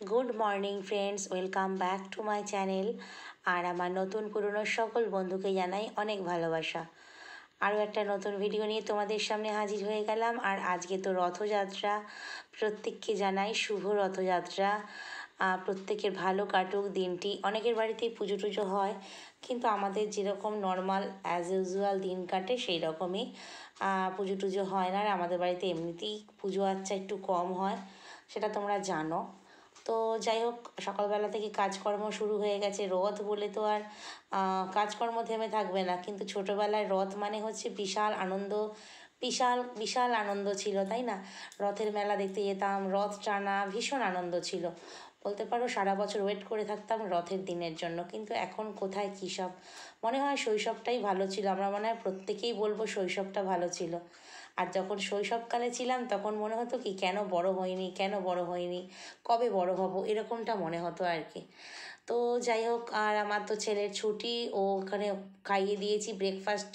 Good morning friends, welcome back to my channel. আর আমার নতুন পুরনো সকল বন্ধুকে জানাই অনেক ভালোবাসা। আরও একটা নতুন ভিডিও নিয়ে তোমাদের সামনে হাজির হয়ে গেলাম। আর আজকে তো রথযাত্রা, প্রত্যেককে জানাই শুভ রথযাত্রা। প্রত্যেকের ভালো কাটুক দিনটি। অনেকের বাড়িতেই পুজো টুজো হয়, কিন্তু আমাদের যেরকম নর্মাল অ্যাজ ইউজুয়াল দিন কাটে সেই রকমই পুজো টুজো হয় না। আর আমাদের বাড়িতে এমনিতেই পুজো আচ্চা একটু কম হয়, সেটা তোমরা জানো। তো যাই হোক, সকালবেলা থেকে কাজকর্ম শুরু হয়ে গেছে। রথ বলে তো আর কাজকর্ম থেমে থাকবে না, কিন্তু ছোটোবেলায় রথ মানে হচ্ছে বিশাল আনন্দ, বিশাল বিশাল আনন্দ ছিল, তাই না? রথের মেলা দেখতে যেতাম, রথ টানা ভীষণ আনন্দ ছিল। বলতে পারো সারা বছর ওয়েট করে থাকতাম রথের দিনের জন্য। কিন্তু এখন কোথায় কী সব, মনে হয় শৈশবটাই ভালো ছিল। আমরা মনে হয় প্রত্যেকেই বলবো শৈশবটা ভালো ছিল। আর যখন শৈশবকালে ছিলাম তখন মনে হতো কি, কেন বড় হয়নি, কেন বড় হয়নি, কবে বড় হব, এরকমটা মনে হতো আর কি। তো যাই হোক, আর আমার তো ছেলের ছুটি, ও ওখানে খাইয়ে দিয়েছি ব্রেকফাস্ট,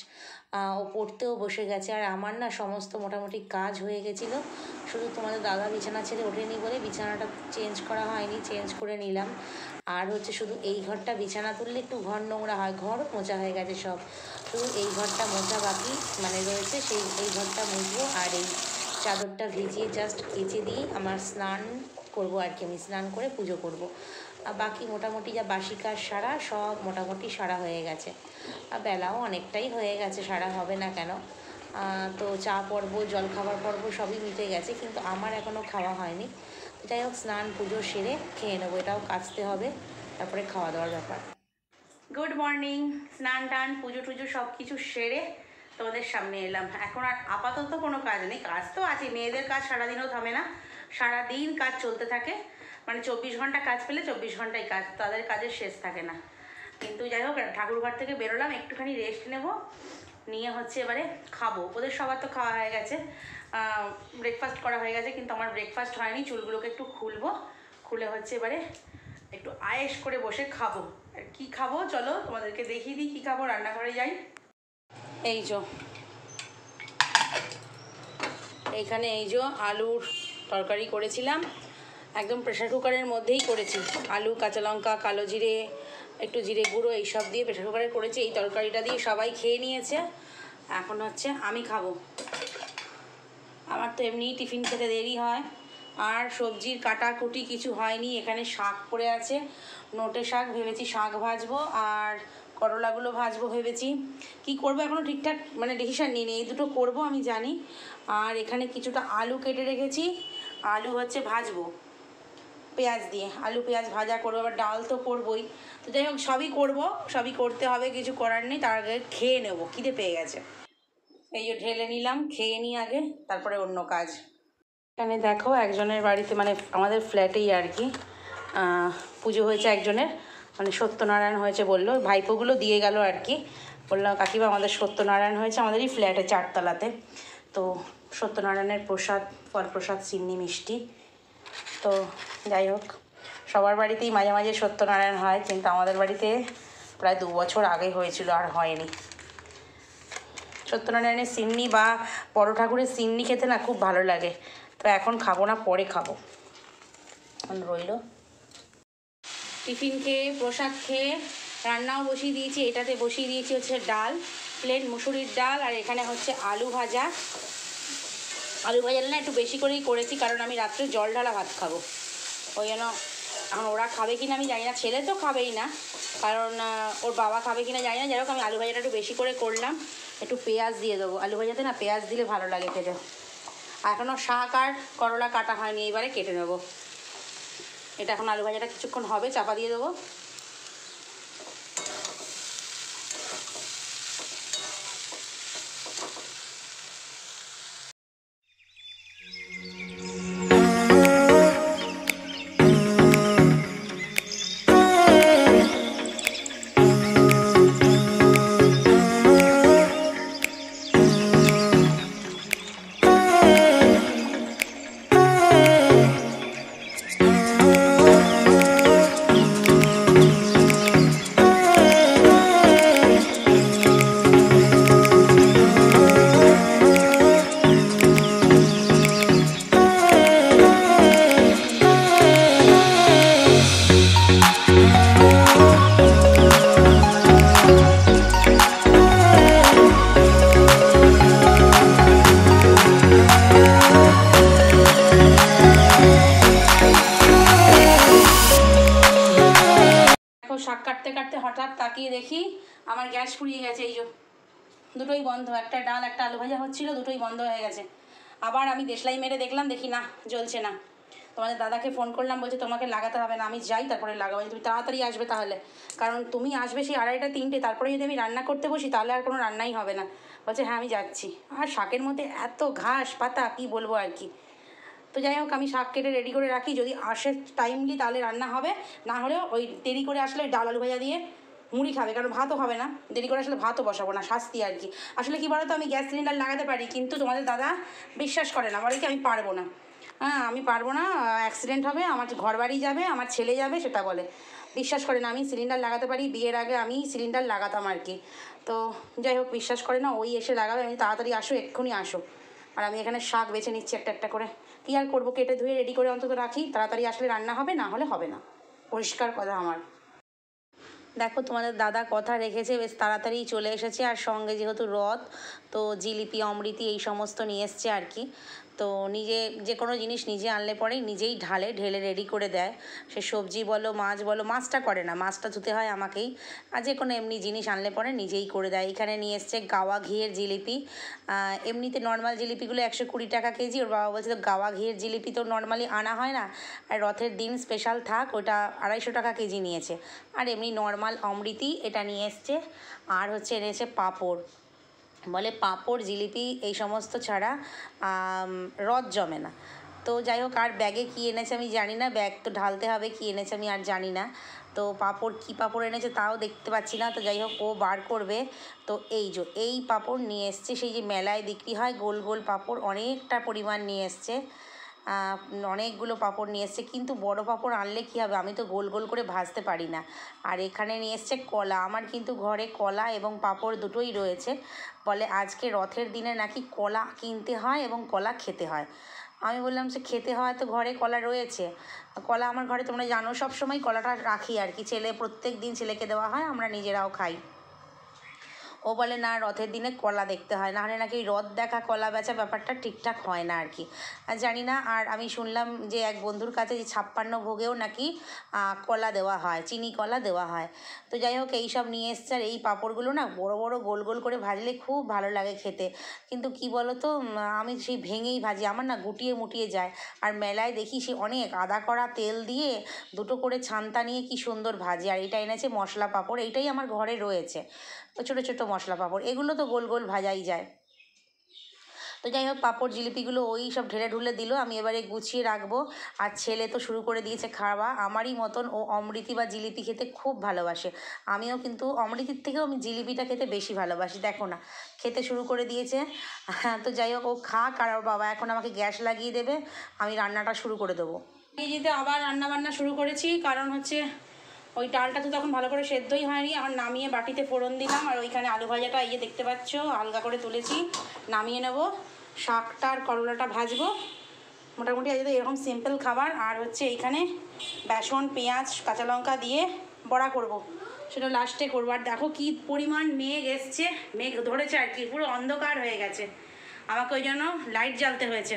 ও পড়তেও বসে গেছে। আর আমার না সমস্ত মোটামুটি কাজ হয়ে গেছিলো, শুধু তোমাদের দাদা বিছানা ছেড়ে ওঠেনি বলে বিছানাটা চেঞ্জ করা হয়নি, চেঞ্জ করে নিলাম। আর হচ্ছে শুধু এই ঘরটা বিছানা তুললে একটু ঘর নোংরা হয়, ঘরও মোছা হয়ে গেছে সব, শুধু এই ঘরটা মোছা বাকি মানে রয়েছে, এই ঘরটা মুছবো। আর এই চাদরটা ভিজিয়ে জাস্ট কেচে দিয়ে আমার স্নান করবো আর কি। আমি স্নান করে পুজো করব। আর বাকি মোটামুটি যা বাসি কাজ সারা, সব মোটামুটি সারা হয়ে গেছে। আর বেলাও অনেকটাই হয়ে গেছে, সারা হবে না কেন। তো চা পর্ব, জল খাবার পর্ব সবই মিটে গেছে, কিন্তু আমার এখনও খাওয়া হয়নি। যাই হোক, স্নান পুজো সেরে খেয়ে নেবো, এটাও কাচতে হবে, তারপরে খাওয়া দাওয়ার ব্যাপার। গুড মর্নিং, স্নান টান পুজো টুজো সব কিছু সেরে তোমাদের সামনে এলাম। এখন আর আপাতত কোনো কাজ নেই, কাজ তো আছে, মেয়েদের কাজ সারাদিনও থামে না, সারাদিন কাজ চলতে থাকে। মানে 24 ঘন্টা কাজ পেলে 24 ঘন্টায় কাজ, তাদের কাজের শেষ থাকে না। কিন্তু যাই হোক, ঠাকুরঘর থেকে বেরোলাম, একটুখানি রেস্ট নেব, নিয়ে হচ্ছে এবারে খাবো। ওদের সবার তো খাওয়া হয়ে গেছে, ব্রেকফাস্ট করা হয়ে গেছে, কিন্তু আমার ব্রেকফাস্ট হয়নি। চুলগুলোকে একটু খুলবো, খুলে হচ্ছে এবারে একটু আয়েশ করে বসে খাবো। আর কী খাবো চলো তোমাদেরকে দেখিয়ে দিই কী খাবো। রান্নাঘরে যাই। এই যো, এইখানে এই যো আলুর তরকারি করেছিলাম, একদম প্রেশার কুকারের মধ্যেই করেছি। আলু, কাঁচা লঙ্কা, কালো জিরে, একটু জিরে গুঁড়ো এইসব দিয়ে প্রেশার কুকারে করেছি। এই তরকারিটা দিয়ে সবাই খেয়ে নিয়েছে, এখন হচ্ছে আমি খাবো। আমার তো এমনিই টিফিন খেতে দেরি হয়। আর সবজির কাটাকুটি কিছু হয়নি, এখানে শাক পড়ে আছে, নোটে শাক, ভেবেছি শাক ভাজবো, আর করলাগুলো ভাজবো ভেবেছি। কি করব এখনও ঠিকঠাক মানে ডিসিশান নিইনি, এই দুটো করব আমি জানি। আর এখানে কিছুটা আলু কেটে রেখেছি, আলু হচ্ছে ভাজবো পেঁয়াজ দিয়ে, আলু পেঁয়াজ ভাজা করবো। আবার ডাল তো করবোই। তো যাই হোক, সবই করবো, সবই করতে হবে, কিছু করার নেই। তার আগে খেয়ে নেবো, খিদে পেয়ে গেছে। এই যে ঢেলে নিলাম, খেয়ে নিই আগে, তারপরে অন্য কাজ। এখানে দেখো, একজনের বাড়িতে মানে আমাদের ফ্ল্যাটেই আর কি পুজো হয়েছে একজনের, মানে সত্যনারায়ণ হয়েছে বললো, ভাইপোগুলো দিয়ে গেল আর কি। বললাম কাকিমা আমাদের সত্যনারায়ণ হয়েছে আমাদেরই ফ্ল্যাটে 4 তলাতে। তো সত্যনারায়ণের প্রসাদ, ফল প্রসাদ, চিন্নি মিষ্টি। তো যাই হোক, সবার বাড়িতেই মাঝে মাঝে সত্যনারায়ণ হয়, কিন্তু আমাদের বাড়িতে প্রায় 2 বছর আগে হয়েছিল, আর হয়নি। সত্যনারায়ণের সিন্নি বা বড় ঠাকুরের সিন্নি খেতে না খুব ভালো লাগে। তো এখন খাবো না, পরে খাবো। এখন রইল টিফিন খেয়ে, প্রসাদ খেয়ে রান্নাও বসিয়ে দিয়েছি। এটাতে বসিয়ে দিয়েছি হচ্ছে ডাল, প্লেন মুসুরির ডাল। আর এখানে হচ্ছে আলু ভাজা। আলু ভাজাটা না একটু বেশি করেই করেছি, কারণ আমি রাত্রে জল ঢালা ভাত খাবো, ওই জন্য। এখন ওরা খাবে কি না আমি জানি না, ছেলে তো খাবেই না, কারণ ওর বাবা খাবে কি না জানি না। যাই হোক, আমি আলু ভাজাটা একটু বেশি করে করলাম, একটু পেঁয়াজ দিয়ে দেবো। আলু ভাজাতে না পেঁয়াজ দিলে ভালো লাগে খেতে। এখনও শাক আর করলা কাটা হয়নি, এবারে কেটে নেবো। এটা এখন আলু ভাজাটা কিছুক্ষণ হবে, চাপা দিয়ে দেবো। হঠাৎ তাকিয়ে দেখি আমার গ্যাস ফুরিয়ে গেছে। এই যে দুটোই বন্ধ, একটা ডাল একটা আলু ভাজা হচ্ছিল, দুটোই বন্ধ হয়ে গেছে। আবার আমি দেশলাই মেরে দেখলাম, দেখি না, জ্বলছে না। তোমাদের দাদাকে ফোন করলাম, বলছে তোমাকে লাগাতে হবে না, আমি যাই তারপরে লাগাবো, তুমি তাড়াতাড়ি আসবে তাহলে, কারণ তুমি আসবে সেই 2:30 3টে, তারপরে যদি আমি রান্না করতে বসি তাহলে আর কোনো রান্নাই হবে না। বলছে হ্যাঁ আমি যাচ্ছি। আর শাকের মধ্যে এত ঘাস পাতা কি বলবো আর কি। তো যাই হোক, আমি শাক কেটে রেডি করে রাখি, যদি আসে টাইমলি তাহলে রান্না হবে, না হলেও ওই দেরি করে আসলে ওই ডাল আলু ভাজা দিয়ে মুড়ি খাবে, কারণ ভাতও হবে না, দেরি করে আসলে ভাতও বসাবো না, শাস্তি আর কি। আসলে কি বলো তো, আমি গ্যাস সিলিন্ডার লাগাতে পারি, কিন্তু তোমাদের দাদা বিশ্বাস করে না, বলে কি আমি পারবো না। হ্যাঁ আমি পারবো না, অ্যাক্সিডেন্ট হবে, আমার ঘর বাড়ি যাবে, আমার ছেলে যাবে, সেটা বলে। বিশ্বাস করে না। আমি সিলিন্ডার লাগাতে পারি, বিয়ের আগে আমি সিলিন্ডার লাগাতাম আর কি। তো যাই হোক, বিশ্বাস করে না, ওই এসে লাগাবে। আমি তাড়াতাড়ি আসো, এক্ষুনি আসো। আর আমি এখানে শাক বেছে নিচ্ছি একটা একটা করে। কী আর করবো, কেটে ধুয়ে রেডি করে অন্তত রাখি, তাড়াতাড়ি আসলে রান্না হবে, না হলে হবে না, পরিষ্কার কথা আমার। দেখো তোমাদের দাদা কথা রেখেছে, বেশ তাড়াতাড়ি চলে এসেছে। আর সঙ্গে যেহেতু রথ, তো জিলিপি অমৃতি এই সমস্ত নিয়ে এসছে আর কি। তো নিজে যে কোনো জিনিস নিজে আনলে পরেই নিজেই ঢেলে রেডি করে দেয়। সে সবজি বলো মাছ বলো, মাছটা করে না, মাছটা ধুতে হয় আমাকেই। আর যে কোনো এমনি জিনিস আনলে পরে নিজেই করে দেয়। এখানে নিয়ে এসছে গাওয়া ঘিয়ের জিলিপি। এমনিতে নর্মাল জিলিপিগুলো 120 টাকা কেজি, ওর বাবা বলছে তো গাওয়া ঘিয়ের জিলিপি তো নর্মালি আনা হয় না, আর রথের দিন স্পেশাল থাক, ওটা 250 টাকা কেজি নিয়েছে। আর এমনি নর্মাল অমৃতি এটা নিয়ে এসছে। আর হচ্ছে এনেছে পাঁপড়, বলে পাঁপড় জিলিপি এই সমস্ত ছাড়া রথ জমে না। তো যাই হোক, আর ব্যাগে কী এনেছে আমি জানি না, ব্যাগ তো ঢালতে হবে, কী এনেছে আমি আর জানি না। তো পাঁপড় কী পাঁপড় এনেছে তাও দেখতে পাচ্ছি না, তো যাই হোক ও বার করবে। তো এই পাঁপড় নিয়ে এসছে, সেই যে মেলায় বিক্রি হয় গোল গোল পাঁপড়, অনেকটা পরিমাণ নিয়ে এসছে। অনেকগুলো পাঁপড় নিয়ে এসছে, কিন্তু বড় পাঁপড় আনলে কী হবে, আমি তো গোল গোল করে ভাজতে পারি না। আর এখানে নিয়ে এসছে কলা। আমার কিন্তু ঘরে কলা এবং পাঁপড় দুটোই রয়েছে। বলে আজকে রথের দিনে নাকি কলা কিনতে হয় এবং কলা খেতে হয়। আমি বললাম যে খেতে হয় তো ঘরে কলা রয়েছে, কলা আমার ঘরে তোমরা জানো সব সময় কলাটা রাখি আর কি, প্রত্যেক দিন ছেলেকে দেওয়া হয়, আমরা নিজেরাও খাই। ও বলে না, রথের দিনে কলা দেখতে হয়, নাহলে নাকি রথ দেখা কলা বেচা ব্যাপারটা ঠিকঠাক হয় না আর কি। আর জানি না। আর আমি শুনলাম যে এক বন্ধুর কাছে যে 56 ভোগেও নাকি কলা দেওয়া হয়, চিনি কলা দেওয়া হয়। তো যাই হোক, এইসব নিয়ে এসছে। আর এই পাঁপড়গুলো না বড় বড় গোল গোল করে ভাজলে খুব ভালো লাগে খেতে, কিন্তু কি বলো তো, আমি সেই ভেঙেই ভাজি, আমার না গুটিয়ে মুটিয়ে যায়। আর মেলায় দেখি সে অনেক আদা কড়া তেল দিয়ে দুটো করে ছান্তা নিয়ে কি সুন্দর ভাজি। আর এটা এনেছে মশলা পাঁপড়, এইটাই আমার ঘরে রয়েছে, ছোটো ছোটো মশলা পাঁপড়, এগুলো তো গোল গোল ভাজাই যায়। তো যাই হোক, পাঁপড় জিলিপিগুলো ওই সব ঢেলে ঢুলে দিল, আমি এবারে গুছিয়ে রাখবো। আর ছেলে তো শুরু করে দিয়েছে খাওয়া, আমারই মতন ও অমৃতি বা জিলিপি খেতে খুব ভালোবাসে। আমিও কিন্তু অমৃতির থেকেও আমি জিলিপিটা খেতে বেশি ভালোবাসি। দেখো না, খেতে শুরু করে দিয়েছে। হ্যাঁ, তো যাই হোক, ও খাক। আর ওর বাবা এখন আমাকে গ্যাস লাগিয়ে দেবে, আমি রান্নাটা শুরু করে দেবো। এই যেতে আবার রান্না বান্না শুরু করেছি, কারণ হচ্ছে ওই ডালটা তো তখন ভালো করে সেদ্ধই হয়নি। আমার নামিয়ে বাটিতে ফোড়ন দিলাম, আর ওইখানে আলু ভাজাটা এই যে দেখতে পাচ্ছ আলগা করে তুলেছি, নামিয়ে নেব। শাকটা আর করলাটা ভাজবো, মোটামুটি আজ তো এরকম সিম্পল খাবার। আর হচ্ছে এইখানে বেসন পেঁয়াজ কাঁচা লঙ্কা দিয়ে বড়া করব, সেটা লাস্টে করবো। আর দেখো কি পরিমাণ মেঘ এসছে, মেঘ ধরেছে আর কি, পুরো অন্ধকার হয়ে গেছে, আমাকে ওই জন্য লাইট জ্বালতে হয়েছে।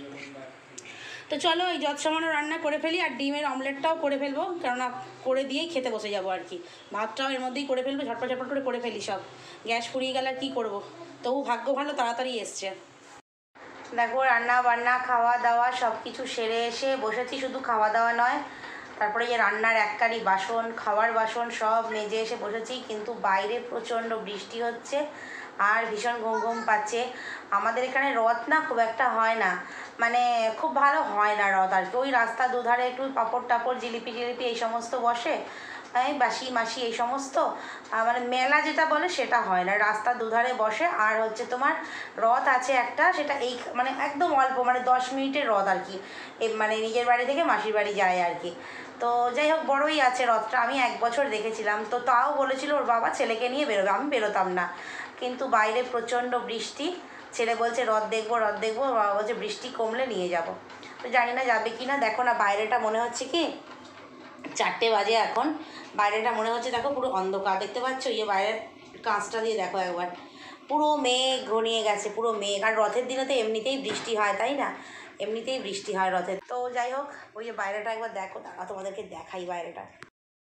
তো চলো এই যৎসামান্য রান্না করে ফেলি, আর ডিমের অমলেটটাও করে ফেলবো, কেননা করে দিয়েই খেতে বসে যাবো আর কি। ভাতটাও এর মধ্যেই করে ফেলবো, ঝটপট ঝটপট করে ফেলি সব। গ্যাস ফুরিয়ে গেলে আর কী করবো, তবু ভাগ্য ভালো তাড়াতাড়ি এসছে। দেখো রান্না বান্না খাওয়া দাওয়া সব কিছু সেরে এসে বসেছি, শুধু খাওয়া দাওয়া নয়, তারপরে যে রান্নার এককারি বাসন, খাওয়ার বাসন সব মেজে এসে বসেছি। কিন্তু বাইরে প্রচণ্ড বৃষ্টি হচ্ছে আর ভীষণ ঘুম ঘুম পাচ্ছে। আমাদের এখানে রথ না খুব একটা হয় না, মানে খুব ভালো হয় না রথ আর কি। ওই রাস্তা দুধারে একটু পাঁপড় টাপড় জিলিপি জিলিপি এই সমস্ত বসে, এই বাসি মাসি এই সমস্ত, মানে মেলা যেটা বলে সেটা হয় না, রাস্তার দুধারে বসে। আর হচ্ছে তোমার রথ আছে একটা, সেটা এই মানে একদম অল্প, মানে 10 মিনিটের রথ আর কি, মানে নিজের বাড়ি থেকে মাসির বাড়ি যায় আর কি। তো যাই হোক, বড়ই আছে রথটা, আমি 1 বছর দেখেছিলাম। তো তাও বলেছিল ওর বাবা ছেলেকে নিয়ে বেরোবে, আমি বেরোতাম না, কিন্তু বাইরে প্রচণ্ড বৃষ্টি, ছেলে বলছে রথ দেখবো রথ দেখবো, বাবা বলছে বৃষ্টি কমলে নিয়ে যাব। তো জানি না যাবে কি না। দেখো না বাইরেটা মনে হচ্ছে কি 4টে বাজে এখন, বাইরেটা মনে হচ্ছে দেখো পুরো অন্ধকার, দেখতে পাচ্ছ এই যে বাইরের কাঁচটা দিয়ে দেখো একবার, পুরো মেঘ ঘনিয়ে গেছে, পুরো মেঘ। আর রথের দিনে তো এমনিতেই বৃষ্টি হয়, তাই না, এমনিতেই বৃষ্টি হয় রথের। তো যাই হোক, ওই যে বাইরেটা একবার দেখো, তোমাদেরকে দেখাই বাইরেটা।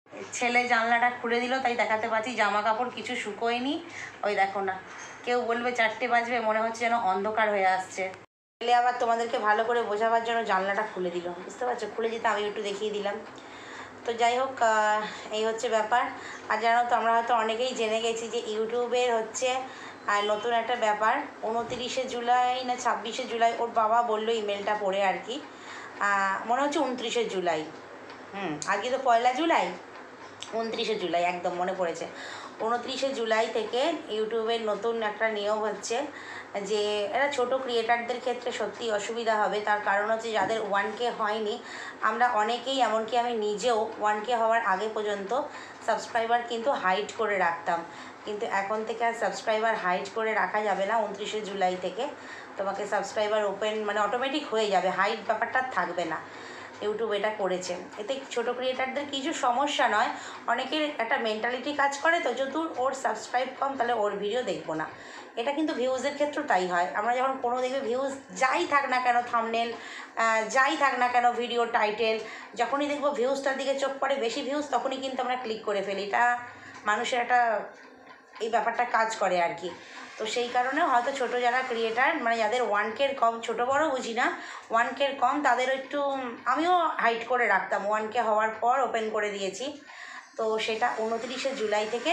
ছেলে জানলাটা খুলে দিল, তাই দেখাতে পাচ্ছি জামা কাপড় কিছু শুকোয়নি। ওই দেখো না, কেউ বলবে 4টে বাজবে, মনে হচ্ছে যেন অন্ধকার হয়ে আসছে। ছেলে আবার তোমাদেরকে ভালো করে বোঝাবার জন্য জানলাটা খুলে দিল, বুঝতে পারছো? খুলে দিতে আমি একটু দেখিয়ে দিলাম। তো যাই হোক, এই হচ্ছে ব্যাপার। আর জানো তো, আমরা হয়তো অনেকেই জেনে গেছি যে ইউটিউবের হচ্ছে নতুন একটা ব্যাপার। 29শে জুলাই না 26শে জুলাই, ওর বাবা বললো ইমেলটা পড়ে আর কি, মনে হচ্ছে 29শে জুলাই। আজকে তো 1 জুলাই, 29শে জুলাই একদম মনে পড়েছে। 29শে জুলাই থেকে ইউটিউবের নতুন একটা নিয়ম হচ্ছে যে এরা ছোট ক্রিয়েটারদের ক্ষেত্রে সত্যি অসুবিধা হবে। তার কারণ হচ্ছে যাদের 1K হয়নি, আমরা অনেকেই, এমনকি আমি নিজেও 1K হওয়ার আগে পর্যন্ত সাবস্ক্রাইবার কিন্তু হাইড করে রাখতাম। কিন্তু এখন থেকে আর সাবস্ক্রাইবার হাইড করে রাখা যাবে না। 29শে জুলাই থেকে তোমাকে সাবস্ক্রাইবার ওপেন মানে অটোমেটিক হয়ে যাবে, হাইড ব্যাপারটা থাকবে না। ইউটিউব এটা করেছে, এতে ছোটো ক্রিয়েটারদের কিছু সমস্যা নয়। অনেকের একটা মেন্টালিটি কাজ করে তো, যদি ওর সাবস্ক্রাইব কম তাহলে ওর ভিডিও দেখবো না। এটা কিন্তু ভিউজের ক্ষেত্রেও তাই হয়। আমরা যখন কোনো দেখবে ভিউজ যাই থাক না কেন, থাম্বনেল যাই থাক না কেন, ভিডিও টাইটেল, যখনই দেখবো ভিউজটার দিকে চোখ পড়ে, বেশি ভিউজ, তখনই কিন্তু আমরা ক্লিক করে ফেলি। এটা মানুষের একটা এই ব্যাপারটা কাজ করে আর কি। তো সেই কারণে হয়তো ছোট যারা ক্রিয়েটার, মানে যাদের 1K কম, ছোটো বড়ো বুঝি না, 1K কম, তাদের একটু, আমিও হাইড করে রাখতাম, 1K হওয়ার পর ওপেন করে দিয়েছি। তো সেটা 29শে জুলাই থেকে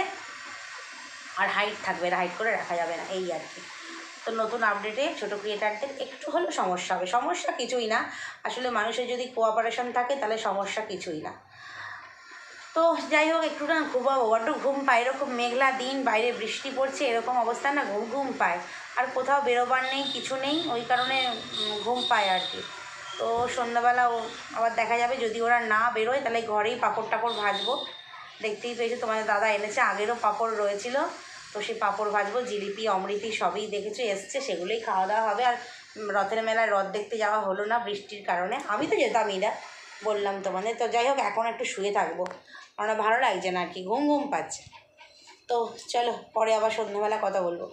আর হাইড থাকবে না, হাইড করে রাখা যাবে না, এই আর কি। তো নতুন আপডেটে ছোটো ক্রিয়েটারদের একটু হলেও সমস্যা হবে। সমস্যা কিছুই না, আসলে মানুষের যদি কোঅপারেশন থাকে তাহলে সমস্যা কিছুই না। তো যাই হোক, একটু না ঘুমাবো, বড্ড ঘুম পায়। এরকম মেঘলা দিন, বাইরে বৃষ্টি পড়ছে, এরকম অবস্থা না ঘুম ঘুম পায়। আর কোথাও বেরোবার নেই, কিছু নেই, ওই কারণে ঘুম পায় আর কি। তো সন্ধ্যাবেলা আবার দেখা যাবে, যদি ওরা না বেরোয় তাহলে ঘরেই পাঁপড় টাপড় ভাজবো। দেখতেই পেয়েছো, তোমাদের দাদা এনেছে, আগেরও পাঁপড় রয়েছিল, তো সেই পাঁপড় ভাজবো। জিলিপি অমৃতি সবই দেখেছো এসছে, সেগুলোই খাওয়া দাওয়া হবে। আর রথের মেলায় রথ দেখতে যাওয়া হলো না বৃষ্টির কারণে, আমি তো যেতামই না, বললাম তোমাদের। তো যাই হোক, এখন একটু শুয়ে থাকবো, আমার ভালো লাগছে না আর কি, ঘুম ঘুম পাচ্ছে। তো চলো, পরে আবার সন্ধ্যাবেলা কথা বলবো।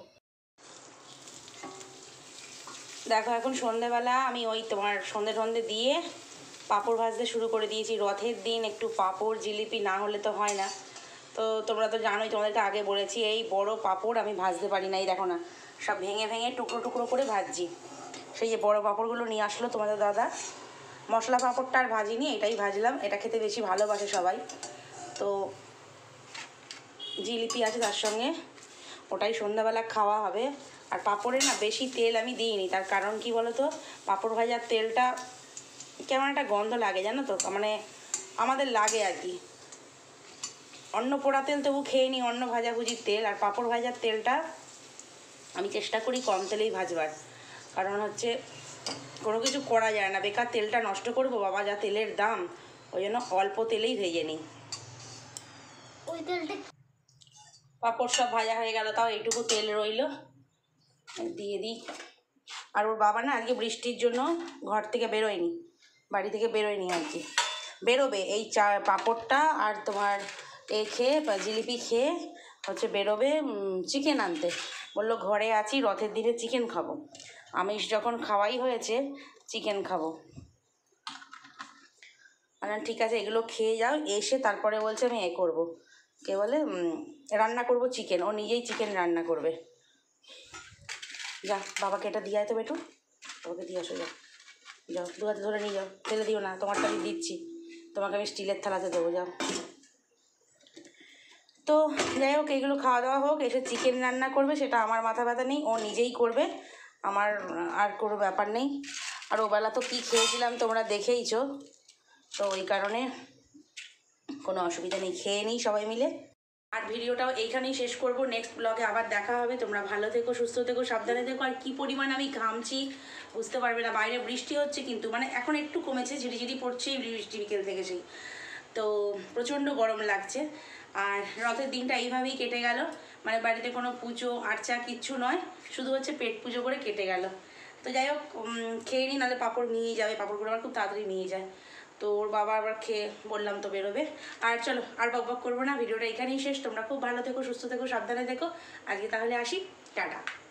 দেখো, এখন সন্ধ্যেবেলা আমি ওই তোমার সন্ধে দিয়ে পাঁপড় ভাজতে শুরু করে দিয়েছি। রথের দিন একটু পাঁপড় জিলিপি না হলে তো হয় না। তো তোমরা তো জানোই, তোমাদেরকে আগে বলেছি, এই বড় পাঁপড় আমি ভাজতে পারি না। এই দেখো না, সব ভেঙে ভেঙে টুকরো টুকরো করে ভাজছি। সেই যে বড় পাঁপড়গুলো নিয়ে আসলো তোমাদের দাদা, মশলা পাঁপড়টা আর ভাজিনি, এটাই ভাজলাম। এটা খেতে বেশি ভালোবাসে সবাই। তো জিলিপি আছে তার সঙ্গে, ওটাই সন্ধ্যাবেলা খাওয়া হবে। আর পাঁপড়ে না বেশি তেল আমি দিইনি, তার কারণ কি বলো তো, পাঁপড় ভাজার তেলটা কেমন একটা গন্ধ লাগে জানো তো, মানে আমাদের লাগে আর কি। অন্য পোড়া তেল তবু খেয়ে নিই, অন্য ভাজাভুজির তেল, আর পাঁপড় ভাজার তেলটা আমি চেষ্টা করি কম তেলেই ভাজবার। কারণ হচ্ছে কোনো কিছু করা যায় না, বেকার তেলটা নষ্ট করবো বাবা, যা তেলের দাম, ওই জন্য অল্প তেলেই ভেজে নিই। ওই তেলটা পাঁপড় সব ভাজা হয়ে গেল, তাও এইটুকু তেল রইল, দিয়ে দিই। আর ওর বাবা না আজকে বৃষ্টির জন্য ঘর থেকে বেরোয়নি, বাড়ি থেকে বেরোয়নি আর কি। বেরোবে এই পাঁপড়টা আর তোমার খেয়ে জিলিপি খেয়ে হচ্ছে বেরোবে চিকেন আনতে। বললো ঘরে আছি, রথের দিনে চিকেন খাবো, আমিষ যখন খাওয়াই হয়েছে চিকেন খাবো। মানে ঠিক আছে, এগুলো খেয়ে যাও, এসে তারপরে বলছে আমি করবো, কে বলে রান্না করব চিকেন, ও নিজেই চিকেন রান্না করবে। যা, বাবাকে এটা দিয়ে আয় তো বেটু, বাবাকে দিয়ে আসো, যাও যাও, দু হাতে ধরে নিয়ে যাও, ফেলে দিও না, তোমারটা আমি দিচ্ছি, তোমাকে আমি স্টিলের থালাতে দেবো, যাও। তো যাই হোক, এইগুলো খাওয়া দাওয়া হোক, এসে চিকেন রান্না করবে, সেটা আমার মাথা ব্যথা নেই, ও নিজেই করবে, আমার আর কোনো ব্যাপার নেই। আর ওবেলা তো কী খেয়েছিলাম তোমরা দেখেইছো, তো ওই কারণে কোনো অসুবিধা নেই, খেয়ে নিই সবাই মিলে। আর ভিডিওটাও এইখানেই শেষ করব, নেক্সট ব্লগে আবার দেখা হবে। তোমরা ভালো থেকো, সুস্থ থেকো, সাবধানে থেকো। আর কী পরিমাণ আমি ঘামছি বুঝতে পারবে না, বাইরে বৃষ্টি হচ্ছে কিন্তু, মানে এখন একটু কমেছে, ঝিরিঝিরি পড়ছেই বৃষ্টি বিকেল থেকে সেই, তো প্রচণ্ড গরম লাগছে। আর রথের দিনটা এইভাবেই কেটে গেল, মানে বাড়িতে কোনো পুজো আর্চা কিচ্ছু নয়, শুধু হচ্ছে পেট পুজো করে কেটে গেল। তো যাই হোক, খেয়ে নিই, নাহলে পাঁপড় নিয়ে যাবে, পাঁপড়গুলো আবার খুব তাড়াতাড়ি নিয়ে যায়। তো ওর বাবা আবার খেয়ে বললাম তো বেরোবে। আর চলো, আর বকবক করবো না, ভিডিওটা এখানেই শেষ। তোমরা খুব ভালো থেকো, সুস্থ থেকো, সাবধানে থেকো। আজকে তাহলে আসি, টাটা।